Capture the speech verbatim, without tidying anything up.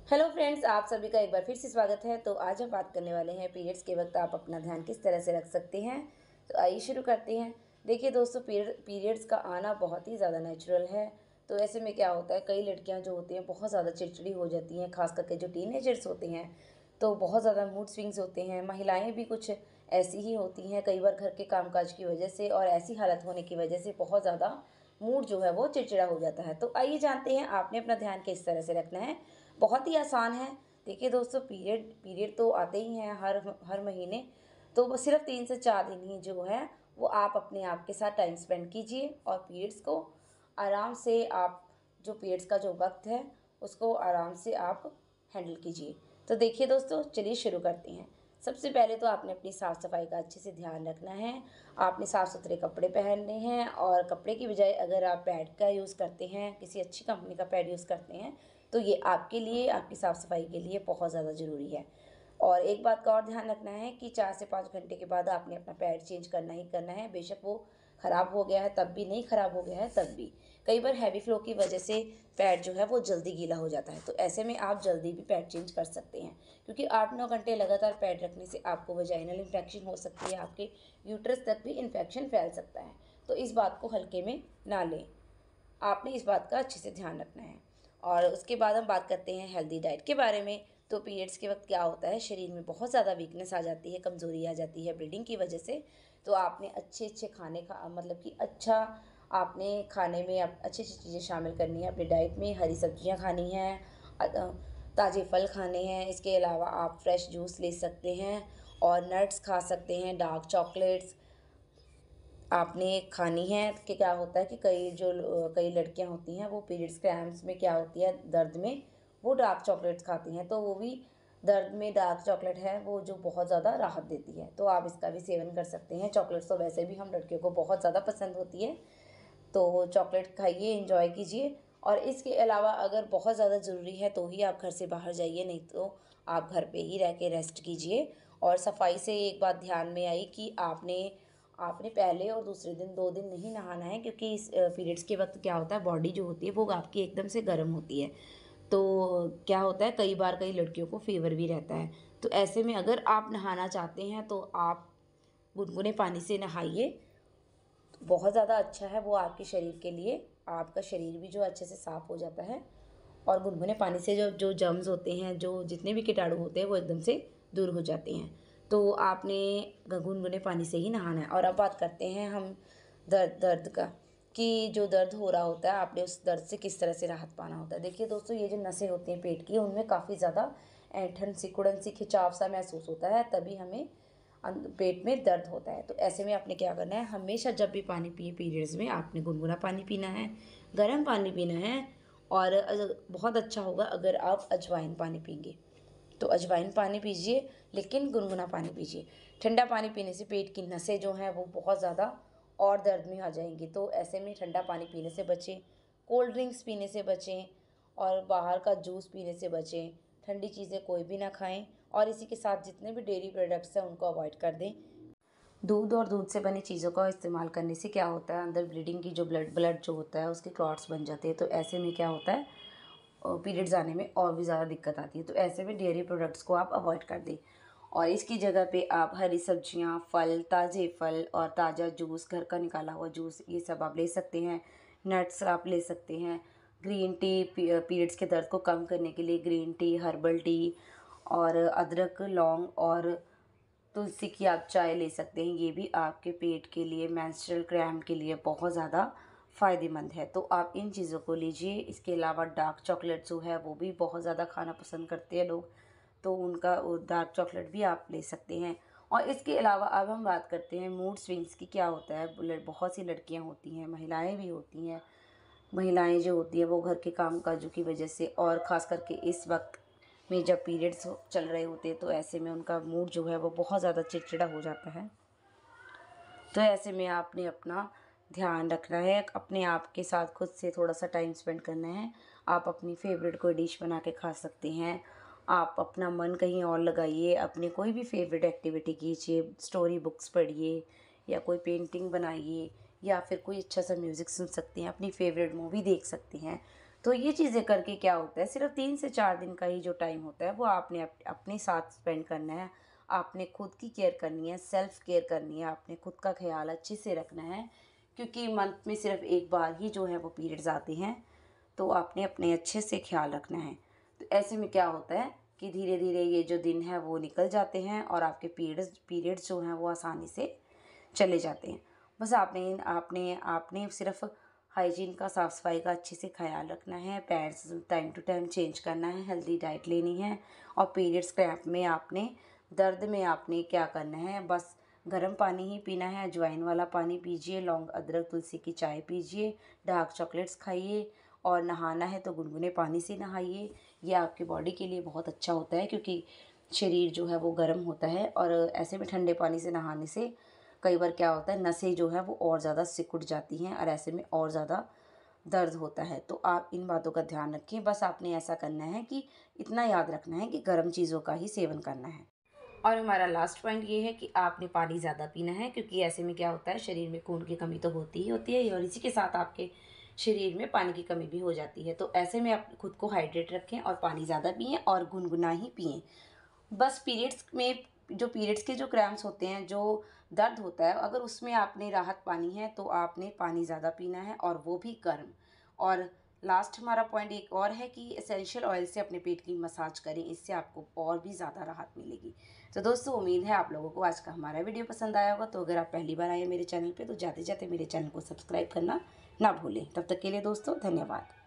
Hello friends, आप सभी का एक बार फिर से स्वागत है। तो आज हम बात करने वाले हैं पीरियड्स के वक्त आप अपना ध्यान किस तरह से रख सकते हैं। तो आइए शुरू करते हैं। देखिए दोस्तों, पीरियड्स का आना बहुत ही ज़्यादा नेचुरल है। तो ऐसे में क्या होता है, कई लड़कियां जो होती हैं बहुत ज़्यादा चिड़चिड़ी हो जाती हैं, खास करके जो टीनेजर्स होते हैं। तो बहुत ज़्यादा मूड स्विंग्स होते हैं। महिलाएँ भी कुछ ऐसी ही होती हैं, कई बार घर के कामकाज की वजह से और ऐसी हालत होने की वजह से बहुत ज़्यादा मूड जो है वो चिड़चिड़ा हो जाता है। तो आइए जानते हैं आपने अपना ध्यान किस तरह से रखना है। बहुत ही आसान है। देखिए दोस्तों, पीरियड पीरियड तो आते ही हैं हर हर महीने। तो वो सिर्फ तीन से चार दिन ही जो है वो आप अपने आप के साथ टाइम स्पेंड कीजिए और पीरियड्स को आराम से आप जो पीरियड्स का जो वक्त है उसको आराम से आप हैंडल कीजिए। तो देखिए दोस्तों, चलिए शुरू करते हैं। सबसे पहले तो आपने अपनी साफ़ सफाई का अच्छे से ध्यान रखना है। आपने साफ़ सुथरे कपड़े पहनने हैं और कपड़े की बजाय अगर आप पैड का यूज़ करते हैं, किसी अच्छी कंपनी का पैड यूज़ करते हैं, तो ये आपके लिए, आपकी साफ़ सफाई के लिए बहुत ज़्यादा ज़रूरी है। और एक बात का और ध्यान रखना है कि चार से पाँच घंटे के बाद आपने अपना पैड चेंज करना ही करना है। बेशक वो ख़राब हो गया है तब भी, नहीं ख़राब हो गया है तब भी। कई बार हैवी फ्लो की वजह से पैड जो है वो जल्दी गीला हो जाता है, तो ऐसे में आप जल्दी भी पैड चेंज कर सकते हैं। क्योंकि आठ नौ घंटे लगातार पैड रखने से आपको वजाइनल इन्फेक्शन हो सकती है, आपके यूट्रस तक भी इन्फेक्शन फैल सकता है। तो इस बात को हल्के में ना लें। आपने इस बात का अच्छे से ध्यान रखना है। और उसके बाद हम बात करते हैं हेल्दी डाइट के बारे में। तो पीरियड्स के वक्त क्या होता है, शरीर में बहुत ज़्यादा वीकनेस आ जाती है, कमज़ोरी आ जाती है ब्लीडिंग की वजह से। तो आपने अच्छे अच्छे खाने का मतलब कि अच्छा आपने खाने में आप अच्छी अच्छी चीज़ें शामिल करनी है अपनी डाइट में। हरी सब्जियां खानी हैं, ताज़े फल खाने हैं। इसके अलावा आप फ्रेश जूस ले सकते हैं और नट्स खा सकते हैं। डार्क चॉकलेट्स आपने खानी है। कि क्या होता है कि कई जो कई लड़कियां होती हैं वो पीरियड्स क्राम्स में क्या होती है, दर्द में वो डार्क चॉकलेट्स खाती हैं। तो वो भी दर्द में डार्क चॉकलेट है वो जो बहुत ज़्यादा राहत देती है, तो आप इसका भी सेवन कर सकते हैं। चॉकलेट्स तो वैसे भी हम लड़कियों को बहुत ज़्यादा पसंद होती है, तो चॉकलेट खाइए, एंजॉय कीजिए। और इसके अलावा अगर बहुत ज़्यादा ज़रूरी है तो ही आप घर से बाहर जाइए, नहीं तो आप घर पे ही रह के रेस्ट कीजिए। और सफाई से एक बात ध्यान में आई कि आपने आपने पहले और दूसरे दिन दो दिन नहीं नहाना है, क्योंकि इस पीरियड्स के वक्त क्या होता है, बॉडी जो होती है वो आपकी एकदम से गर्म होती है। तो क्या होता है, कई बार कई लड़कियों को फीवर भी रहता है। तो ऐसे में अगर आप नहाना चाहते हैं तो आप गुनगुने पानी से नहाइए। बहुत ज़्यादा अच्छा है वो आपके शरीर के लिए। आपका शरीर भी जो अच्छे से साफ़ हो जाता है और गुनगुने पानी से जो जो जर्म्स होते हैं, जो जितने भी कीटाणु होते हैं वो एकदम से दूर हो जाते हैं। तो आपने गुनगुने पानी से ही नहाना है। और अब बात करते हैं हम दर्द दर्द का, कि जो दर्द हो रहा होता है आपने उस दर्द से किस तरह से राहत पाना होता है। देखिए दोस्तों, ये जो नसें होती हैं पेट की, उनमें काफ़ी ज़्यादा ऐंठन सी, कुड़न सी, खिंचाव सा महसूस होता है, तभी हमें पेट में दर्द होता है। तो ऐसे में आपने क्या करना है, हमेशा जब भी पानी पिए पीरियड्स में आपने गुनगुना पानी पीना है, गर्म पानी पीना है। और बहुत अच्छा होगा अगर आप अजवाइन पानी पीएंगे, तो अजवाइन पानी पीजिए, लेकिन गुनगुना पानी पीजिए। ठंडा पानी पीने से पेट की नसें जो हैं वो बहुत ज़्यादा और दर्द में आ जाएंगी। तो ऐसे में ठंडा पानी पीने से बचें, कोल्ड ड्रिंक्स पीने से बचें और बाहर का जूस पीने से बचें। ठंडी चीज़ें कोई भी ना खाएं और इसी के साथ जितने भी डेयरी प्रोडक्ट्स हैं उनको अवॉइड कर दें। दूध और दूध से बनी चीज़ों का इस्तेमाल करने से क्या होता है, अंदर ब्लीडिंग की जो ब्लड ब्लड जो होता है उसके क्लॉट्स बन जाते हैं। तो ऐसे में क्या होता है, पीरियड्स आने में और भी ज़्यादा दिक्कत आती है। तो ऐसे में डेयरी प्रोडक्ट्स को आप अवॉइड कर दें और इसकी जगह पे आप हरी सब्जियां, फल, ताज़े फल और ताज़ा जूस, घर का निकाला हुआ जूस, ये सब आप ले सकते हैं। नट्स आप ले सकते हैं। ग्रीन टी, पीरियड्स के दर्द को कम करने के लिए ग्रीन टी, हर्बल टी और अदरक, लौंग और तुलसी की आप चाय ले सकते हैं। ये भी आपके पेट के लिए, मेंस्ट्रुअल क्रैम्प के लिए बहुत ज़्यादा फ़ायदेमंद है, तो आप इन चीज़ों को लीजिए। इसके अलावा डार्क चॉकलेट जो है वो भी बहुत ज़्यादा खाना पसंद करते हैं लोग, तो उनका डार्क चॉकलेट भी आप ले सकते हैं। और इसके अलावा अब हम बात करते हैं मूड स्विंग्स की। क्या होता है, बहुत सी लड़कियां होती हैं, महिलाएं भी होती हैं। महिलाएं जो होती हैं वो घर के काम काजों की वजह से और ख़ास करके इस वक्त में जब पीरियड्स चल रहे होते हैं, तो ऐसे में उनका मूड जो है वो बहुत ज़्यादा चिड़चिड़ा हो जाता है। तो ऐसे में आपने अपना ध्यान रखना है, अपने आप के साथ खुद से थोड़ा सा टाइम स्पेंड करना है। आप अपनी फेवरेट कोई डिश बना के खा सकते हैं। आप अपना मन कहीं और लगाइए, अपनी कोई भी फेवरेट एक्टिविटी कीजिए, स्टोरी बुक्स पढ़िए या कोई पेंटिंग बनाइए या फिर कोई अच्छा सा म्यूज़िक सुन सकते हैं, अपनी फेवरेट मूवी देख सकते हैं। तो ये चीज़ें करके क्या होता है, सिर्फ तीन से चार दिन का ही जो टाइम होता है वो आपने अप, अपने साथ स्पेंड करना है। आपने खुद की केयर करनी है, सेल्फ केयर करनी है, आपने खुद का ख्याल अच्छे से रखना है, क्योंकि मंथ में सिर्फ एक बार ही जो है वो पीरियड्स आते हैं। तो आपने अपने अच्छे से ख्याल रखना है। तो ऐसे में क्या होता है कि धीरे धीरे ये जो दिन है वो निकल जाते हैं और आपके पीरियड्स पीरियड्स जो हैं वो आसानी से चले जाते हैं। बस आपने आपने आपने सिर्फ हाइजीन का, साफ़ सफाई का अच्छे से ख्याल रखना है, pads time to time change करना है, हेल्दी डाइट लेनी है। और पीरियड्स क्रैम्प में आपने, दर्द में आपने क्या करना है, बस गर्म पानी ही पीना है, अजवाइन वाला पानी पीजिए, लौंग अदरक तुलसी की चाय पीजिए, डार्क चॉकलेट्स खाइए, और नहाना है तो गुनगुने पानी से नहाइए। ये आपके बॉडी के लिए बहुत अच्छा होता है, क्योंकि शरीर जो है वो गर्म होता है, और ऐसे में ठंडे पानी से नहाने से कई बार क्या होता है, नसें जो है वो और ज़्यादा सिकुड़ जाती हैं और ऐसे में और ज़्यादा दर्द होता है। तो आप इन बातों का ध्यान रखिए। बस आपने ऐसा करना है कि इतना याद रखना है कि गर्म चीज़ों का ही सेवन करना है। और हमारा लास्ट पॉइंट ये है कि आपने पानी ज़्यादा पीना है, क्योंकि ऐसे में क्या होता है, शरीर में खून की कमी तो होती ही होती है और इसी के साथ आपके शरीर में पानी की कमी भी हो जाती है। तो ऐसे में आप खुद को हाइड्रेट रखें और पानी ज़्यादा पिएं और गुनगुना ही पिएं। बस पीरियड्स में, जो पीरियड्स के जो क्रैम्प्स होते हैं, जो दर्द होता है, अगर उसमें आपने राहत पानी है तो आपने पानी ज़्यादा पीना है, और वो भी गर्म। और लास्ट हमारा पॉइंट एक और है कि एसेंशियल ऑयल से अपने पेट की मसाज करें, इससे आपको और भी ज़्यादा राहत मिलेगी। तो दोस्तों, उम्मीद है आप लोगों को आज का हमारा वीडियो पसंद आया होगा। तो अगर आप पहली बार आए हैं मेरे चैनल पे, तो जाते जाते मेरे चैनल को सब्सक्राइब करना ना भूलें। तब तक के लिए दोस्तों, धन्यवाद।